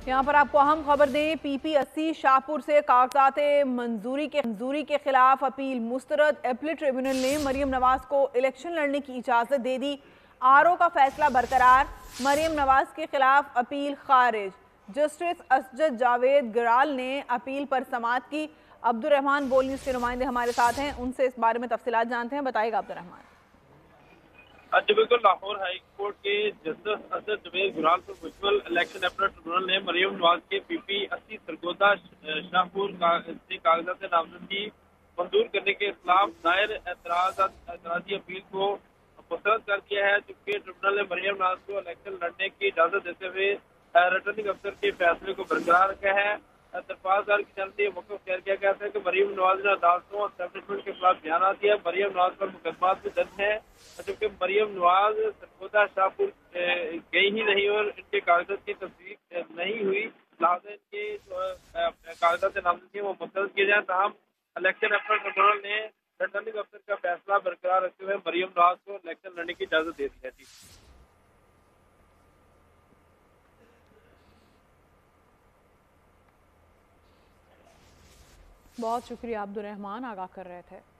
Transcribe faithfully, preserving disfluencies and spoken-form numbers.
यहाँ पर आपको अहम खबर दें, पीपी अस्सी शाहपुर से कागजात मंजूरी के मंजूरी के खिलाफ अपील मुस्तरद। एपलेट ट्रिब्यूनल ने मरियम नवाज को इलेक्शन लड़ने की इजाजत दे दी। आरओ का फैसला बरकरार, मरियम नवाज के खिलाफ अपील खारिज। जस्टिस असजद जावेद गिराल ने अपील पर समाअत की। अब्दुर्रहमान बोल न्यूज़ के नुमाइंदे हमारे साथ हैं, उनसे इस बारे में तफसीलात जानते हैं। बताइएगा अब्दुर्रहमान। जी बिल्कुल, लाहौर हाई कोर्ट के जस्टिस असद जावेद गिराल पर म्युनिसिपल इलेक्शन एपलेट ट्रिब्यूनल ने मरियम नवाज के पीपी अस्सी सरगोदा शाहपुर से कागजात नामजदगी मंजूर करने के खिलाफ दायर एतराजी अपील को मुस्तरद कर दिया है, जबकि ट्रिब्यूनल ने मरियम नवाज को इलेक्शन लड़ने की इजाजत देते हुए रिटर्निंग अफसर के फैसले को बरकरार रखा है। दरख्वास्तदार की जानब से मौक़िफ़ शेयर किया गया था कि मरियम नवाज ने अदालतों और एस्टैब्लिशमेंट के खिलाफ बयान दिया। मरियम नवाज पर मुकदमा भी दर्ज है, जबकि मरियम नवाज सरगोदा शाहपुर गई ही नहीं और इनके कागजात की तस्दीक नहीं हुई, लिहाजा इनके जो कागजात नामजदगी वो मुस्तरद किए जाए। तमाम इलेक्शन एपलेट ट्रिब्यूनल ने रिटर्निंग अफसर का फैसला बरकरार रखते हुए मरियम नवाज को इलेक्शन लड़ने की इजाजत दे दी है। जी बहुत शुक्रिया अब्दुर्रहमान, आगाह कर रहे थे।